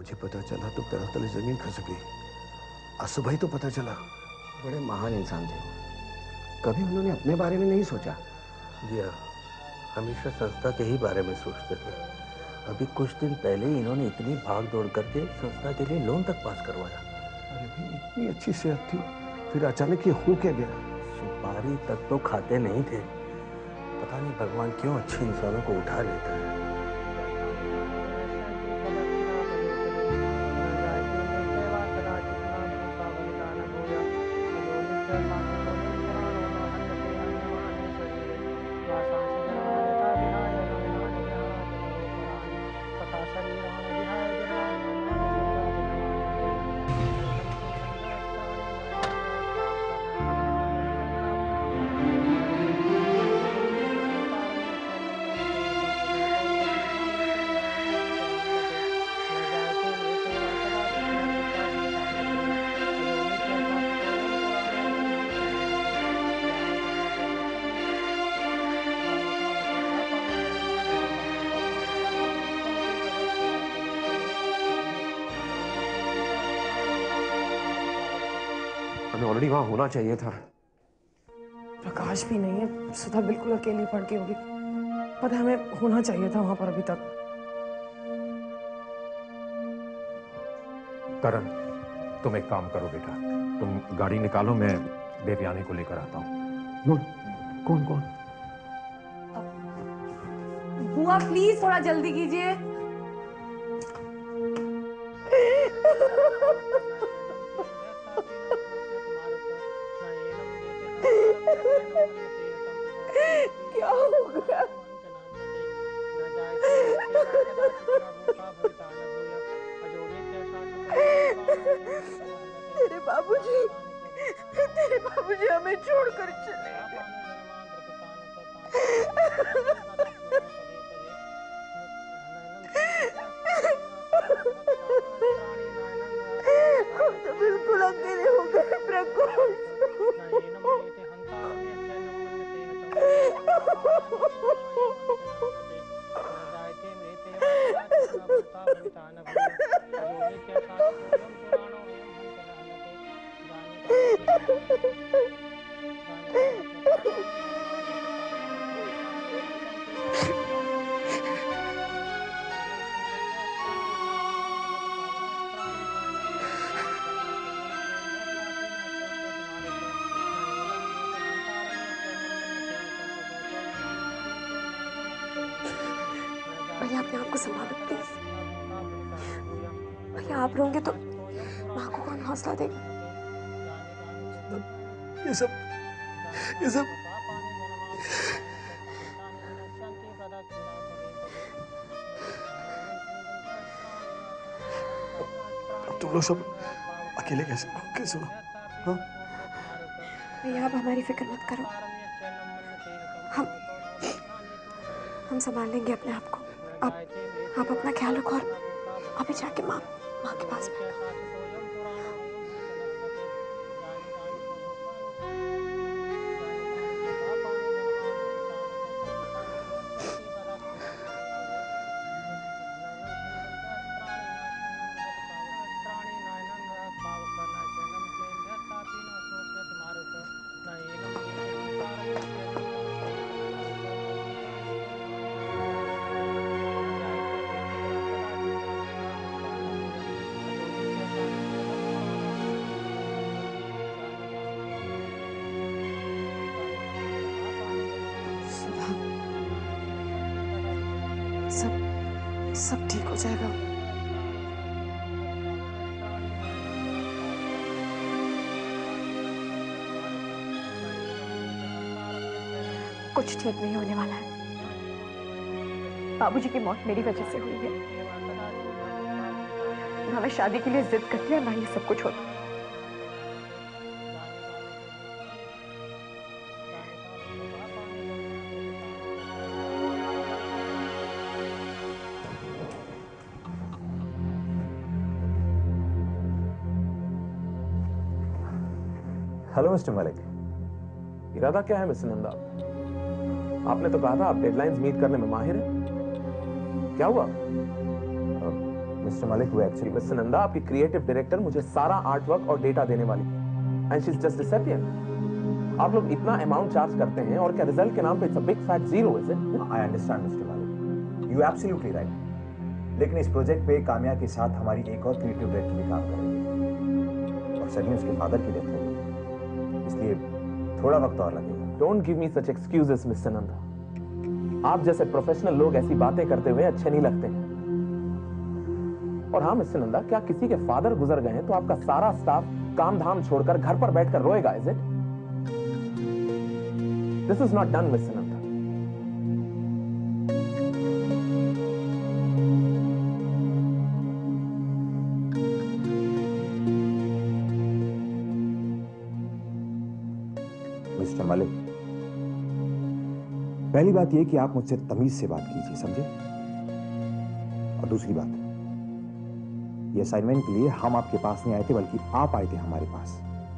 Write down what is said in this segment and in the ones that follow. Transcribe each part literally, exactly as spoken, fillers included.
मुझे पता चला तो पैरों तले जमीन खिसक गई। आज सुबह ही तो पता चला। बड़े महान इंसान थे, कभी उन्होंने अपने बारे में नहीं सोचा। जी हाँ, हमेशा संस्था के ही बारे में सोचते थे। अभी कुछ दिन पहले ही इन्होंने इतनी भाग दौड़ करके संस्था के लिए लोन तक पास करवाया। अरे भाई, इतनी अच्छी सेहत थी, फिर अचानक ये हो क्या गया? सुपारी तक तो खाते नहीं थे। पता नहीं भगवान क्यों अच्छे इंसानों को उठा लेता है। ऑलरेडी वहां होना चाहिए था। प्रकाश भी नहीं है, सुधा बिल्कुल अकेली पड़ गई होगी। पता है, हमें होना चाहिए था वहां पर अभी तक। करण, तुम एक काम करो बेटा, तुम गाड़ी निकालो, मैं देवयानी को लेकर आता हूँ। कौन कौन? बुआ प्लीज थोड़ा जल्दी कीजिए। क्या हो गया? तेरे बाबूजी, तेरे बाबूजी हमें छोड़कर चले गए। हम तो बिल्कुल अकेले हो गए प्रकाश। भैया अपने आप को संभालो प्लीज। भैया आप रोंगे तो माँ को कौन हौसला देगा? ये सब ये सब अब तुम लोग सब अकेले कैसे कैसे हो? हाँ? भैया आप हमारी फिक्र मत करो, हम हम संभाल लेंगे अपने आप को। आप आप अपना ख्याल रखो और अभी जाके माँ माँ के पास बैठो। सब सब ठीक हो जाएगा। कुछ ठीक नहीं होने वाला है। बाबूजी की मौत मेरी वजह से हुई है। ना मैं शादी के लिए जिद करती और ना ये सब कुछ होता। हेलो मिस्टर मलिक, इरादा क्या है मिस्टर नंदा? आपने तो कहा था आप डेडलाइंस मीट करने में माहिर हैं। क्या हुआ? मिस्टर मलिक, वो एक्चुअली मिस्टर नंदा, आपकी क्रिएटिव डायरेक्टर मुझे सारा आर्ट वर्क और डेटा देने वाली and she is just disappear. आप लोग इतना अमाउंट चार्ज करते हैं और क्या रिजल्ट के नाम पे it's a big fat zero is it? I understand mister Malik, you absolutely right. लेकिन इस प्रोजेक्ट पे कामया के साथ हमारी एक और क्रिएटिव डायरेक्टर भी काम करेगी और सभी उसके फादर की डेथ हो गई, इसलिए थोड़ा वक्त और लगेगा। Don't give me such excuses mister Nanda. आप जैसे प्रोफेशनल लोग ऐसी बातें करते हुए अच्छे नहीं लगते हैं। और हाँ मिस्टर नंदा, क्या किसी के फादर गुजर गए हैं तो आपका सारा स्टाफ काम धाम छोड़कर घर पर बैठकर रोएगा? Is it? This is not done mister Nanda. Mister Malik, पहली बात यह कि आप मुझसे तमीज से बात कीजिए, समझे? और दूसरी बात, ये असाइनमेंट के लिए हम आपके पास नहीं आए थे, बल्कि आप आए थे हमारे पास।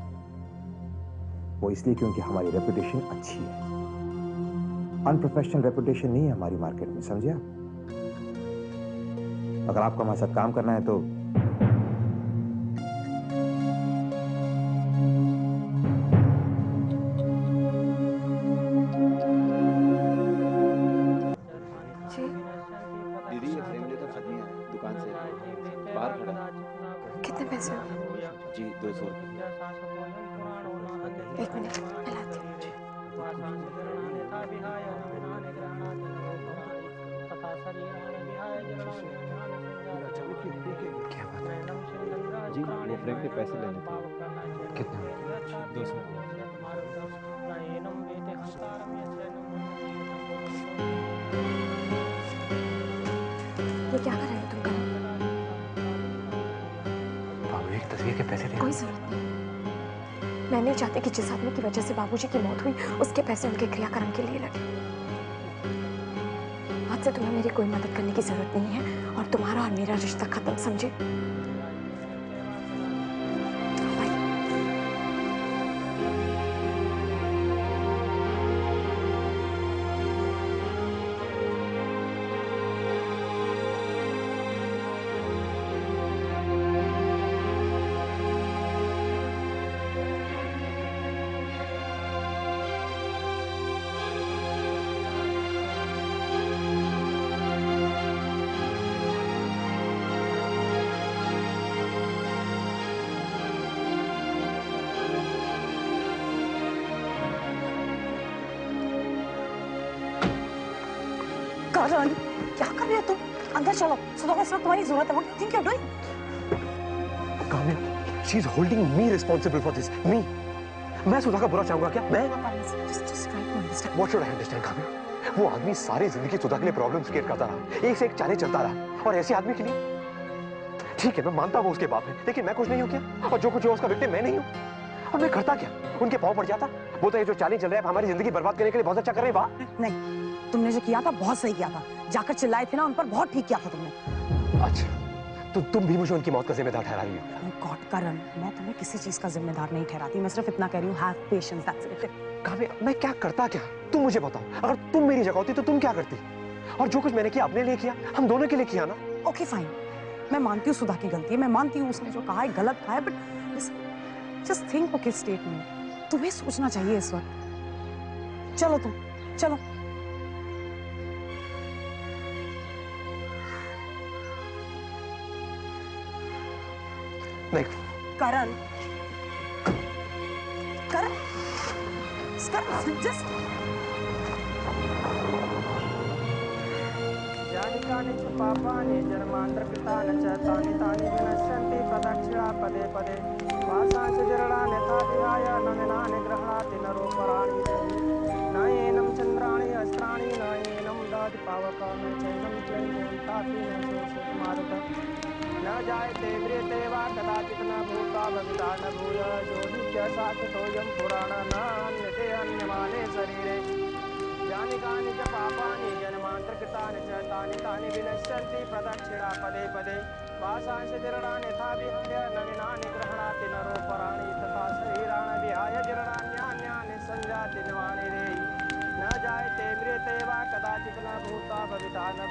वो इसलिए क्योंकि हमारी रेपुटेशन अच्छी है, अनप्रोफेशनल रेपुटेशन नहीं है हमारी मार्केट में, समझे आप? अगर आपको हमारे साथ काम करना है तो कितने पैसे हो? जी दो सौ रुपये। एक मिनट मैं लाती हूँ। क्या बात है? जी वो फ्रेम के पैसे लेने थे। कितने? दो सौ। ये क्या कर रहे हो तुम? बाबू एक तस्वीर के पैसे दे। कोई जरूरत नहीं। मैं नहीं चाहती कि जिस आदमी की वजह से बाबूजी की मौत हुई उसके पैसे उनके क्रियाकर्म के लिए लगे। आज से तुम्हें मेरी कोई मदद करने की जरूरत नहीं है और तुम्हारा और मेरा रिश्ता खत्म, समझे? करण, क्या कर रहे हो तुम? अंदर चलो, सुधा को इस वक्त तुम्हारी जरूरत है। What do you think you're doing? Kamya, she is holding me responsible for this. Me? मैं सुधा का बुरा चाहूंगा क्या? मैं? Just, just try to understand. What should I understand, Kamya? वो आदमी सारी जिंदगी सुधा के लिए प्रॉब्लम्स क्रिएट करता रहा, एक से एक चाले चलता रहा, और ऐसे आदमी के लिए ठीक है, मैं मानता हूँ उसके बाप है, लेकिन मैं कुछ नहीं हूँ क्या? और जो कुछ है उसका विक्टिम मैं नहीं हूँ। और मैं करता क्या? उनके पाँव पड़ जाता? वो तो ये जो चालें चल रहे हैं हमारी जिंदगी बर्बाद करने के लिए बहुत अच्छा कर रहे हैं। वाह! नहीं, तुमने जो किया था बहुत सही किया था। जाकर चिल्लाए थे ना उन पर, बहुत ठीक किया था तुमने। अच्छा, तो तुम भी मुझे उनकी मौत का जिम्मेदार ठहरा रही हो? गॉड करण, मैं तुम्हें किसी चीज का जिम्मेदार नहीं ठहराती। मैं सिर्फ इतना कह रही हूँ, have patience, that's it. Kavya, मैं क्या करता क्या? तुम मुझे बताओ, अगर तुम मेरी जगह होती तो तुम क्या करती? और जो कुछ मैंने किया अपने लिए किया, हम दोनों के लिए किया ना। ओके फाइन, मैं मानती हूँ सुधा की गलती है, मैं मानती हूँ उसने जो कहा है गलत कहा है, but just think okay state में तुम्हें सोचना चाहिए इस वक्त। चलो तुम, चलो। नहीं करण, करण, करण, जस्ट जानिकानि च पापानि जन्मान्तरकृतानि च तानि तानि विनश्यन्ति प्रदक्षिणा पदे पदे वासांश जरणानि यथा विहाय नमिनानि गृह्णाति नरो पराणि न एनं चन्द्राणि अस्त्राणि न एनं ददाति पावकः न चैनं क्लेशं तापि न शोषयति मारुतः न जायते म्रियते वा कदाचित् न भूत्वा भविता न भूयः योनित्य साक्षतोऽयं पुराणः न हन्यते हन्यमाने शरीरे जानिकानि च पापानि जन्मान्तरकृतानि च तानि तानि विनश्यन्ति प्रदक्षिणा पदे पदे वासांश जीर्णानि यथा विहाय नवीनानि गृह्णाति नरो पराणि तथा शरीराणि विहाय जीर्णान्यान्यानि संजाति निवाणि देहि न जायते म्रियते वा कदाचित् न भूत्वा भविता न भूयः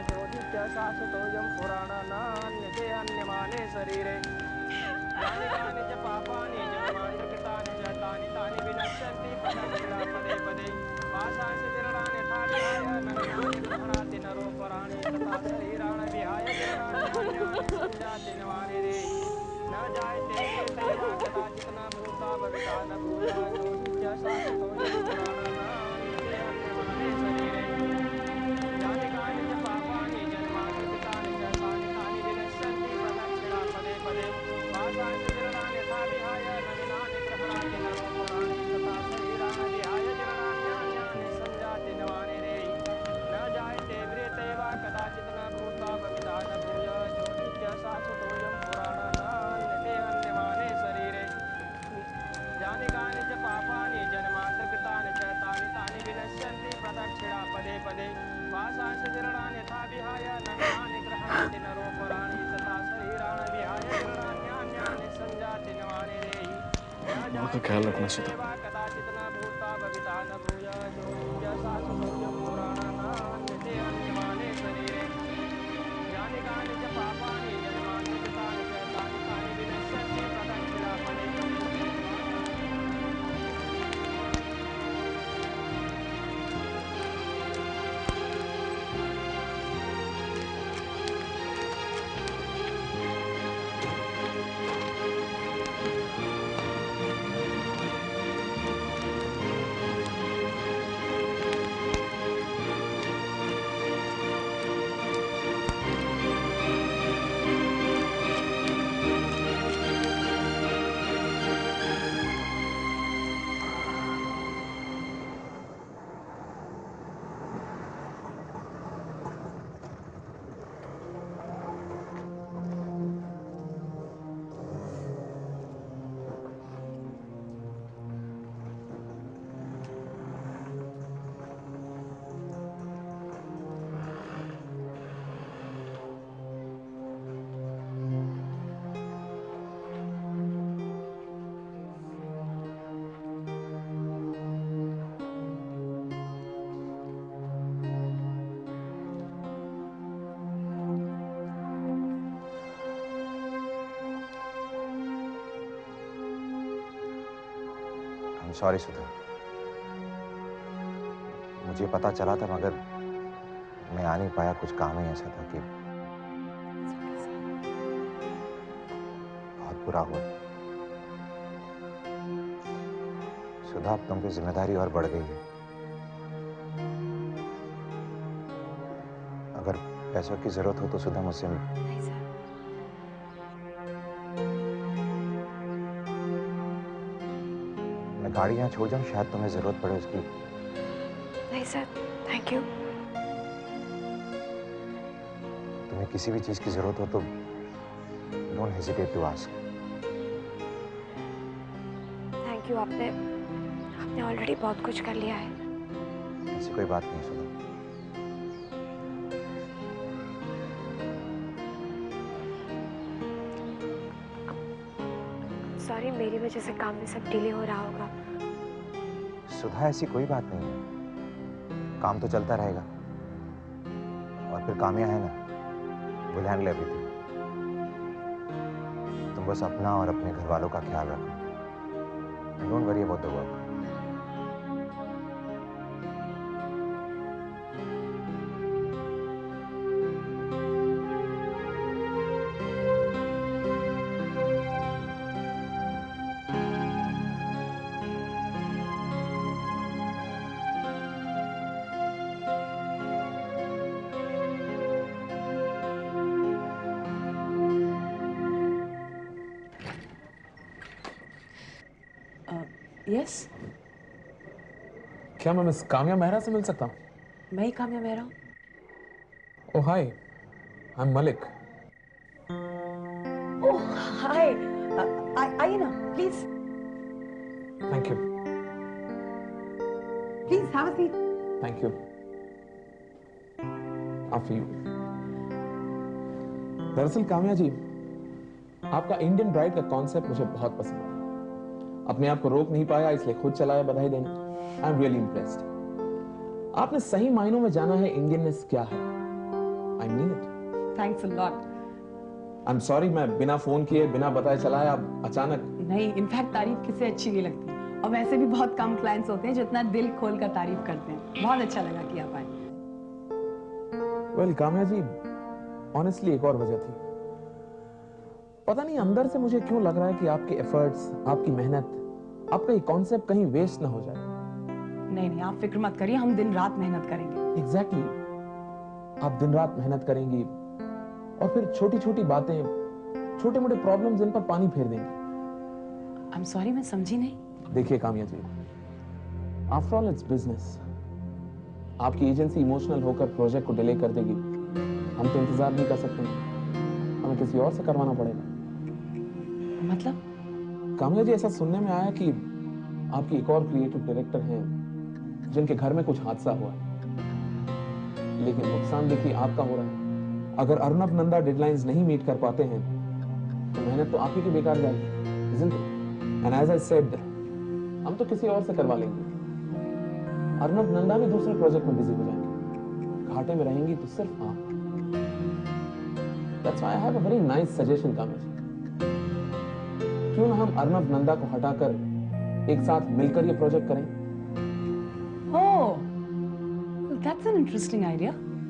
ज्योतिश्च शाश्वतोऽयं पुराणानान्यते अन्यमाने शरीरे यानि कानि च पापानि जन्मान्तरकृतानि च तानि तानि विनश्यन्ति प्रदक्षिणा पदे पदे पाशांश्च जीर्णानि यथा विहाय नवीनानि गृह्णाति नरो पराणि तथा शरीराणि विहाय जीर्णान्यान्यानि संजाति नवानि रे न जायते म्रियते वा कदाचित् न भूता भविता न भूया ज्योतिश्च शाश्वतोऽयं पुराणानान्यते अन्यमाने शरीरे यानि कानि च पापानि जन्मान्तरकृतानि च तानि तानि विनश्यन्ति प्रदक्षिणा पदे पदे पाशांश्च जीर्णानि यथा विहाय नवीनानि गृह्णाति नरो पुराणि तथा शरीराणि विहाय जीर्णान्यान्यानि संजाति नवानि रे न जायते म्रियते वा कदाचित् न भूता भविता न भूया ज्योतिश्च शाश्वतोऽयं पुराणानान्यते अन्यमाने शरीरे यानि कानि च पापानि जन्मान्तरकृतानि च तानि तानि विनश्यन्ति प्रदक्षिणा पदे पदे पाशांश्च जीर्णानि यथा विहाय नवीनानि गृह्णाति नरो पुराणि तथा शरीराणि विहाय जीर्णान्यान्यानि संजाति नवानि रे माँ का ख्याल रखना सुधा। कदाचित् न भूता भविता न भूया ज्योतिश्च शाश्वतोऽयं पुराणानान्यते अन्यमाने शरीरे यानि कानि च पापानि जन्मान्तरकृतानि च तानि तानि विनश्यन्ति प्रदक्षिणा पदे पदे सॉरी सुधा, मुझे पता चला था मगर मैं आ नहीं पाया। कुछ काम ही ऐसा था कि बहुत बुरा हुआ। सुधा, अब तुम पे जिम्मेदारी और बढ़ गई है। अगर पैसों की जरूरत हो तो सुधा मुझसे नहीं सर, मैं गाड़ी यहाँ छोड़ जाऊँ, शायद तुम्हें जरूरत पड़े उसकी। नहीं सर, थैंक यू। तुम्हें किसी भी चीज की जरूरत हो तो don't hesitate to ask. Thank you, आपने आपने ऑलरेडी बहुत कुछ कर लिया है। ऐसी कोई बात नहीं सुधा। सॉरी, मेरी वजह से काम में सब डिले हो रहा होगा। सुधा, ऐसी कोई बात नहीं है, काम तो चलता रहेगा। और फिर कामया है ना, विल हैंडल एवरीथिंग। तुम बस अपना और अपने घर वालों का ख्याल रखो। Don't worry about the work. Yes, क्या मैं मिस काम्या मेहरा से मिल सकता हूँ? मैं ही काम्या मेहरा हूँ। ओह हाय, I am Malik. Oh hi, आइए ना please. Thank you. Please have a seat. Thank you. After you. दरअसल काम्या जी, आपका इंडियन ब्राइड का कॉन्सेप्ट मुझे बहुत पसंद आया। अपने आप को रोक नहीं पाया, इसलिए खुद चलाया बधाई देने। I am really impressed. आपने सही मायनों में जाना है इंडियननेस क्या है। I mean it. Thanks a lot. I'm sorry मैं बिना फोन किए बिना बताए चला आया अचानक। नहीं, इनफैक्ट तारीफ किसे अच्छी नहीं लगती और वैसे भी बहुत कम क्लाइंट्स होते हैं जो इतना दिल खोल कर तारीफ करते हैं। बहुत अच्छा लगा कि आप आए। Well, काम्या जी, ऑनेस्टली एक और वजह थी। पता नहीं अंदर से मुझे क्यों लग रहा है कि आपके एफर्ट्स, आपकी मेहनत, आपका ये कॉन्सेप्ट कहीं वेस्ट ना हो जाए। नहीं नहीं, आप फिक्र मत करिए, हम दिन रात मेहनत करेंगे। Exactly exactly. आप दिन रात मेहनत करेंगी और फिर छोटी छोटी बातें, छोटे मोटे प्रॉब्लम्स इन पर पानी फेर देंगी। आई एम सॉरी, मैं समझी नहीं। देखिए Kamya ji, after all it's business. आपकी एजेंसी इमोशनल होकर प्रोजेक्ट को डिले कर देगी, हम तो इंतजार नहीं कर सकते, हमें किसी और से करवाना पड़ेगा। मतलब? काम्या जी, ऐसा सुनने में आया कि आपकी एक और क्रिएटिव डायरेक्टर हैं जिनके घर में कुछ हादसा हुआ है, लेकिन नुकसान देखिए आपका हो रहा है। अगर अर्नब नंदा डेडलाइंस नहीं मीट कर पाते हैं तो मेहनत तो आप ही की बेकार जाएगी, isn't it? And as I said, हम तो किसी और से करवा लेंगे। अर्नब नंदा भी दूसरे प्रोजेक्ट में बिजी हो जाएंगे, घाटे में रहेंगी तो सिर्फ आप। That's why I have a very nice suggestion, Kamya जी। क्यों ना हम अर्नब नंदा को हटाकर एक साथ मिलकर ये प्रोजेक्ट करें? Oh, that's an interesting idea.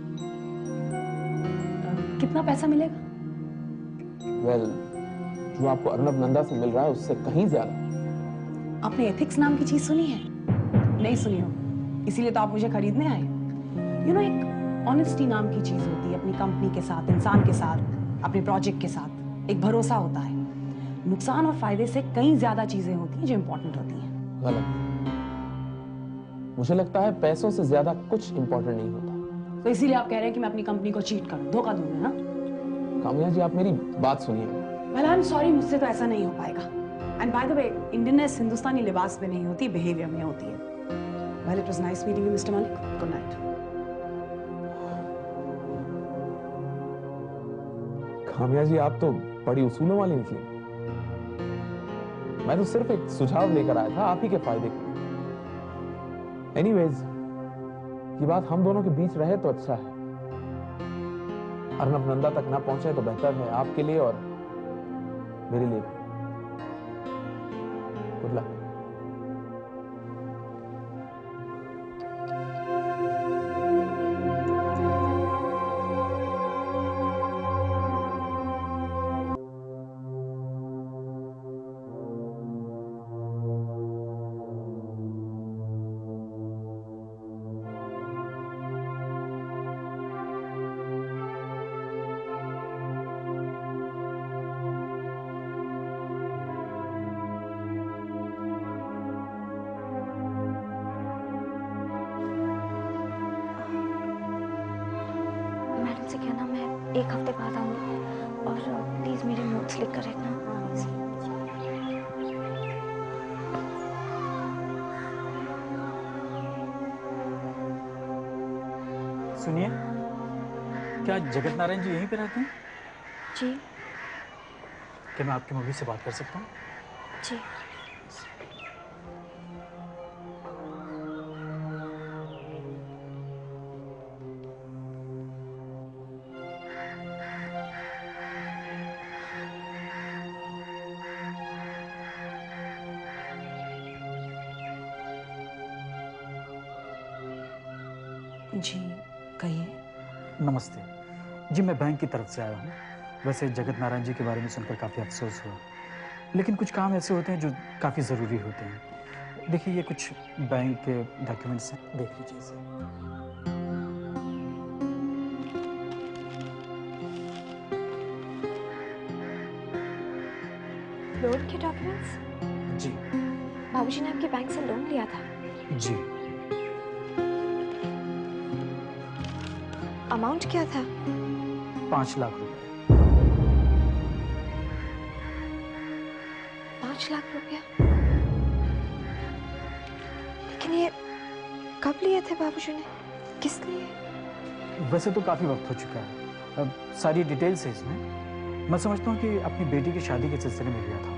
uh, कितना पैसा मिलेगा? Well, जो आपको अर्नब नंदा से मिल रहा है उससे कहीं ज्यादा। आपने एथिक्स नाम की चीज सुनी है? नहीं सुनी हो, इसीलिए तो आप मुझे खरीदने आए। यू नो, एक ऑनेस्टी नाम की चीज होती है अपनी कंपनी के साथ, इंसान के साथ, अपने प्रोजेक्ट के साथ। एक भरोसा होता है। नुकसान और फायदे से कई ज्यादा चीजें होती हैं जो इंपॉर्टेंट होती हैं। गलत। मुझे लगता है पैसों से ज्यादा कुछ इंपॉर्टेंट नहीं होता। तो इसीलिए आप कह रहे हैं कि मैं अपनी कंपनी को चीट करूं, धोखा दूं मैं? हाँ? काम्या जी, आप मेरी बात सुनिए। वेल, आई एम सॉरी, मुझसे तो ऐसा नहीं हो पाएगा। And by the way, Indianness हिंदुस्तानी लिबास में नहीं होती, बिहेवियर में होती है। Well, it was nice meeting you mister Malik. Good night. Kamya ji, आप तो बड़ी उसूलों वाली निकली। मैं तो सिर्फ एक सुझाव लेकर आया था आप ही के फायदे के। एनीवेज, ये बात हम दोनों के बीच रहे तो अच्छा है। अर्नब नंदा तक ना पहुंचे तो बेहतर है आपके लिए और मेरे लिए। Good luck. एक हफ्ते बाद आऊंगी और प्लीज मेरे नोट्स लिख कर रखना। सुनिए, क्या जगत नारायण जी यहीं पे रहते हैं? जी। क्या मैं आपकी मम्मी से बात कर सकता हूँ? जी। जी कहिए। नमस्ते जी, मैं बैंक की तरफ से आया हूँ। वैसे जगत नारायण जी के बारे में सुनकर काफ़ी अफसोस हुआ, लेकिन कुछ काम ऐसे होते हैं जो काफ़ी ज़रूरी होते हैं। देखिए, ये कुछ बैंक के डॉक्यूमेंट्स हैं, देख लीजिए इसे। लोन के डॉक्यूमेंट्स? जी। बाबूजी ने आपके बैंक से लोन लिया था? जी। अमाउंट क्या था? पाँच लाख रुपए। पाँच लाख रुपया? लेकिन ये कब लिए थे बाबूजी ने? किस लिए? वैसे तो काफ़ी वक्त हो चुका है, अब सारी डिटेल्स है इसमें। मैं समझता हूँ कि अपनी बेटी की शादी के सिलसिले में लिया था।